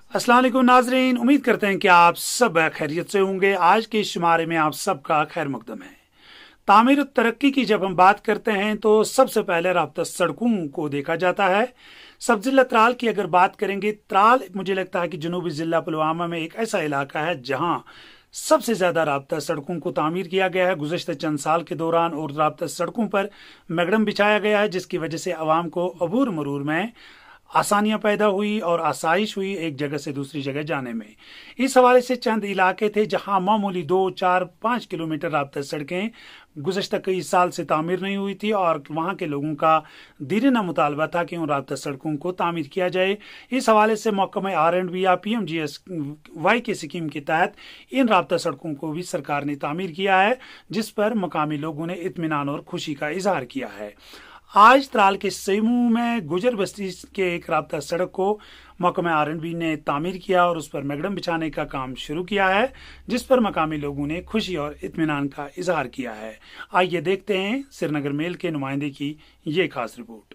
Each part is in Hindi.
अस्सलाम वालेकुम नाजरीन, उम्मीद करते हैं कि आप सब खैरियत से होंगे। आज के इस शुमारे में आप सबका खैर मकदम है। तामीर और तरक्की की जब हम बात करते हैं तो सबसे पहले राब्ता सड़कों को देखा जाता है। सब जिला त्राल की अगर बात करेंगे, त्राल मुझे लगता है कि जनूबी जिला पुलवामा में एक ऐसा इलाका है जहां सबसे ज्यादा राब्ता सड़कों को तामीर किया गया है गुज़श्ता चंद साल के दौरान, और राब्ता सड़कों पर मैगडम बिछाया गया है जिसकी वजह से आवाम को अबूर मरूर में आसानियां पैदा हुई और आसाइश हुई एक जगह से दूसरी जगह जाने में। इस हवाले से चंद इलाके थे जहां मामूली 2, 4, 5 किलोमीटर राब्ता सड़कें गुज़श्ता कई साल से तामीर नहीं हुई थी और वहां के लोगों का दीवाना मुतालबा था कि उन राब्ता सड़कों को तामीर किया जाए। इस हवाले से महकमा R&B या PMGSY की स्कीम के तहत इन राब्ता सड़कों को भी सरकार ने तामीर किया है, जिस पर मकामी लोगों ने इत्मीनान और खुशी का इजहार किया है। आज त्राल के सेमू में गुजर बस्ती के एक राब्ता सड़क को महकमा R&B ने तामीर किया और उस पर मैगडम बिछाने का काम शुरू किया है, जिस पर मकामी लोगों ने खुशी और इत्मीनान का इजहार किया है। आइए देखते हैं श्रीनगर मेल के नुमाइंदे की ये खास रिपोर्ट।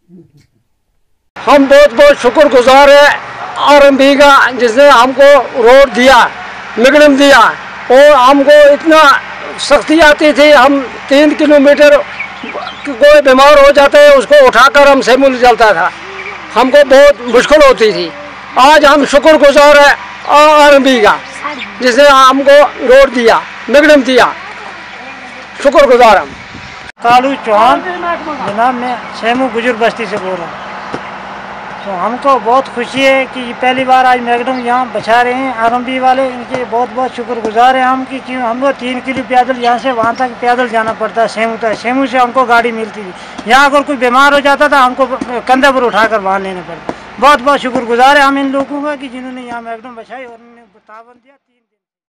हम बहुत बहुत शुक्रगुजार है R&B का, जिसने हमको रोड दिया, मैगडम दिया, और हमको इतना सख्ती आती थी। हम 3 किलोमीटर कोई बीमार हो जाता है उसको उठाकर हम सेमूल चलता था, हमको बहुत मुश्किल होती थी। आज हम शुक्रगुजार है R&B का, जिसने हमको रोड दिया, मैगडम दिया, शुक्रगुजार हम। कालू चौहान जनाब, मैं सेमू गुजर बस्ती से बोल रहा हूँ। तो हमको बहुत खुशी है कि पहली बार आज मैगडम यहाँ बचा रहे हैं R&B वाले, इनके बहुत बहुत शुक्रगुजार है हम कि हमको 3 किलो पैदल यहाँ से वहाँ तक पैदल जाना पड़ता है सेमू तक। सेमू से हमको गाड़ी मिलती थी, यहाँ अगर कोई बीमार हो जाता था हमको कंधे पर उठाकर वहाँ लेना पड़ता। बहुत बहुत शुक्रगुजार है हम इन लोगों का कि जिन्होंने यहाँ मैगडम बचाई और उन्होंने तावन दिया।